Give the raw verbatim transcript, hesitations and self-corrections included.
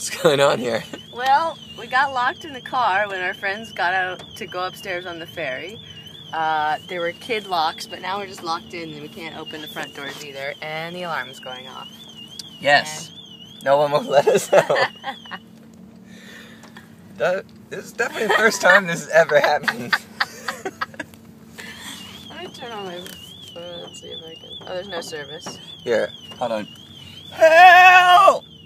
What's going on here? Well, we got locked in the car when our friends got out to go upstairs on the ferry. Uh, there were kid locks, but now we're just locked in and we can't open the front doors either, and the alarm's going off. Yes. And... no one will let us out. that, this is definitely the first time this has ever happened. Let me turn on my phone and see if I can... Oh, there's no service. Here, hold on. Help!